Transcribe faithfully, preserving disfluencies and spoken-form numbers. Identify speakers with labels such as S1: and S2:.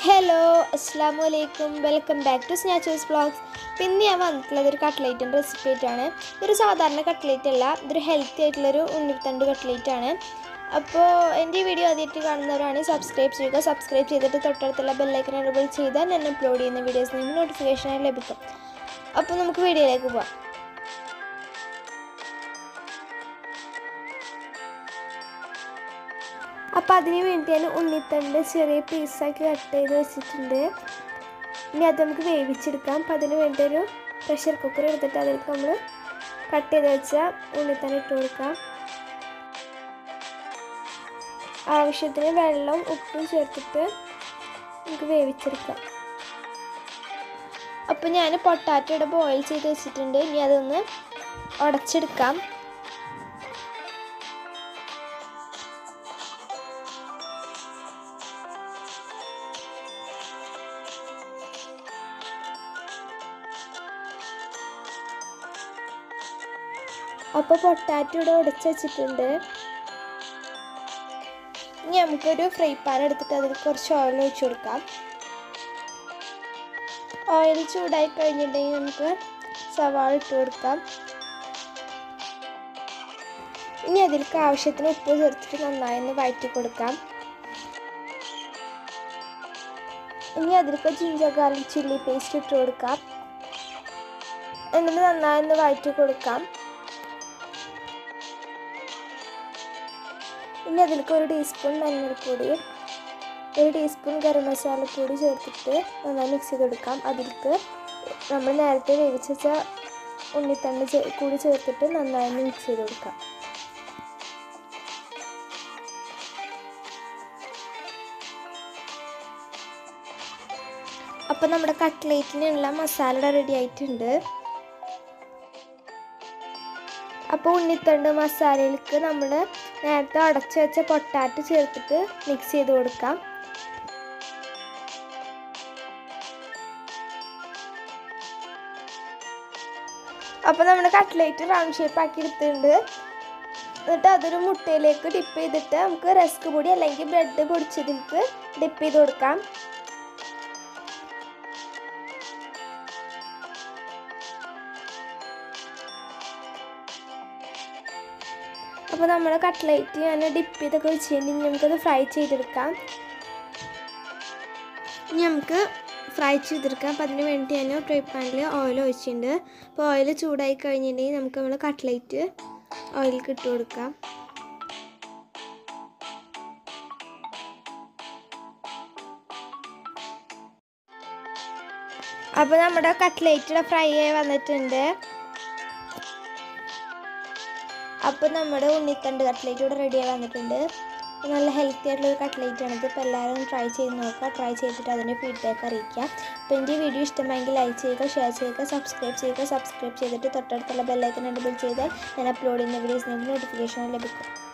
S1: Hello, Assalamu alaikum. Welcome back to Snachooz vlogs. Pinni I vanthillathu oru cutlet inde recipe aanu. Idu sadharana cutlet alla, idu healthy aayittulla oru Unnithand cutlet aanu. appo ende video adiyittu kannunnavarane subscribe cheyyuka, subscribe cheyidittu thottathulla bell icon enable cheyidal nan upload cheyyunna videos ninge notification ayi labhikkum. appo namukku video ilekku povam. അപ്പോൾ അതിന് വേണ്ടിയാണ് ഉണ്ണിത്തണ്ട് ചെറിയ പീസാക്കി cut ചെയ്ത് വെച്ചിട്ടുണ്ട്. ഇനി അത് നമുക്ക് വേവിച്ചെടുക്കാം. അപ്പോൾ അതിന് വേണ്ടി ഒരു പ്രഷർ കുക്കർ എടുത്തിട്ട് അതിലേക്ക് നമ്മൾ കട്ട് ചെയ്ത് വെച്ച ഉണ്ണിത്തണ്ട് ഇട്ട് കൊടുക്കാം. ആവശ്യത്തിന് വെള്ളം ഉപ്പും ചേർത്തിട്ട് നമുക്ക് വേവിച്ചെടുക്കാം. അപ്പോൾ ഞാൻ പൊട്ടാറ്റോയുടെ ബോയിൽ ചെയ്ത് വെച്ചിട്ടുണ്ട്. ഇനി അതൊന്ന് ഉടച്ചെടുക്കാം. അപ്പോൾ പൊട്ടാറ്റോ ഇവിടെ ഉടച്ച് വെച്ചിട്ടുണ്ട്. ഇനി നമുക്കൊരു ഫ്രൈ പാൻ എടുത്തിട്ട് അതിൽ കുറച്ച് ഓയിൽ ഒഴിച്ചു കൊടുക്കാം. ഓയിൽ ചൂടായി കഴിഞ്ഞിട്ടുണ്ടെങ്കിൽ നമുക്ക് സവാള ഇട്ട് കൊടുക്കാം. ഇനി അതിലേക്ക് ആവശ്യത്തിന് ഉപ്പ് ചേർത്തിട്ട് നന്നായി ഒന്ന് വഴറ്റി കൊടുക്കാം. ഇനി അതിലേക്ക് ജിഞ്ചർ ഗാർലിക് ചില്ലി പേസ്റ്റ് ഇട്ട് കൊടുക്കാം. എന്നിട്ട് നന്നായി ഒന്ന് വഴറ്റി കൊടുക്കാം. ഇനി അതിലേക്ക് ഒരു ടീസ്പൂൺ മഞ്ഞൾപ്പൊടി, ഒരു ടീസ്പൂൺ ഗരം മസാലപ്പൊടി ചേർത്തിട്ട് നന്നായി മിക്സ് ചെയ്തെടുക്കാം. അതിലേക്ക് നമ്മൾ നേരത്തെ വേവിച്ച വെച്ച ഉണ്ണിത്തണ്ട് കൂടി ചേർത്തിട്ട് നന്നായി മിക്സ് ചെയ്ത് കൊടുക്കാം. അപ്പോൾ നമ്മുടെ കട്ട്ലേറ്റിനുള്ള മസാല റെഡി ആയിട്ടുണ്ട്. അപ്പോൾ ഉണ്ണിത്തണ്ട് മസാലയിലേക്ക് നമ്മൾ നേരത്തെ അടച്ച് വെച്ച പൊട്ടാറ്റോ ചേർത്തിട്ട് മിക്സ് ചെയ്ത് കൊടുക്കാം. അപ്പോൾ നമ്മൾ കട്ട്ലേറ്റ് റൗണ്ട് ഷേപ്പ് ആക്കി എടുത്തിട്ടുണ്ട്. എന്നിട്ട് അതൊരു മുട്ടയിലേക്ക് ഡിപ്പ് ചെയ്തിട്ട് നമുക്ക് റസ്ക് പൊടി അല്ലെങ്കിൽ ബ്രെഡ് പൊടിച്ചതിലേക്ക് ഡിപ്പ് ചെയ്ത് കൊടുക്കാം. അപ്പോൾ നമ്മൾ കട്ട്ലേറ്റ് ഞാൻ ഡിപ്പ് ചെയ്തൊക്കെ വെച്ചിട്ടുണ്ടെങ്കിൽ നമുക്കത് ഫ്രൈ ചെയ്തെടുക്കാം. ഇനി നമുക്ക് ഫ്രൈ ചെയ്തെടുക്കാം. അപ്പോൾ അതിന് വേണ്ടി ഞാൻ ഫ്രൈ പാനിൽ ഓയിൽ ഒഴിച്ചിട്ടുണ്ട്. അപ്പോൾ ഓയിൽ ചൂടായി കഴിഞ്ഞിട്ടുണ്ടെങ്കിൽ നമുക്ക് നമ്മൾ കട്ട്ലേറ്റ് ഓയിലേക്ക് ഇട്ട് കൊടുക്കാം. അപ്പോൾ നമ്മുടെ കട്ട്ലേറ്റ് ഫ്രൈ ആയി വന്നിട്ടുണ്ട്. അപ്പോൾ നമ്മുടെ ഉണ്ണിത്തണ്ട് കട്ട്ലേറ്റ് ഇവിടെ റെഡി ആയി വന്നിട്ടുണ്ട്. നല്ല ഹെൽത്തി ആയിട്ടുള്ളൊരു കട്ട്ലേറ്റ് ആണിത്. ഇപ്പോൾ എല്ലാവരും ട്രൈ ചെയ്ത് നോക്കുക. ട്രൈ ചെയ്തിട്ട് അതിൻ്റെ ഫീഡ്ബാക്ക് അറിയിക്കുക. അപ്പോൾ എൻ്റെ വീഡിയോ ഇഷ്ടമായെങ്കിൽ ലൈക്ക് ചെയ്യുക, ഷെയർ ചെയ്യുക, സബ്സ്ക്രൈബ് ചെയ്യുക. സബ്സ്ക്രൈബ് ചെയ്തിട്ട് തൊട്ടടുത്തുള്ള ബെൽ ഐക്കൺ എനേബിൾ ചെയ്താൽ ഞാൻ അപ്ലോഡ് ചെയ്യുന്ന വീഡിയോസ് നിങ്ങൾക്ക് നോട്ടിഫിക്കേഷൻ ലഭിക്കും.